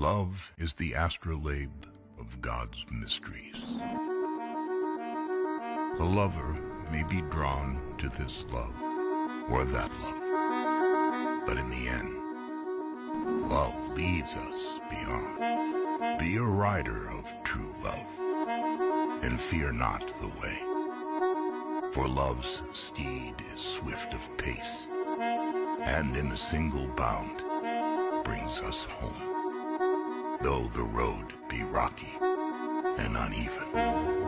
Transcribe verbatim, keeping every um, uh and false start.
Love is the astrolabe of God's mysteries. A lover may be drawn to this love or that love, but in the end, love leads us beyond. Be a rider of true love, and fear not the way, for love's steed is swift of pace, and in a single bound brings us home, though the road be rocky and uneven.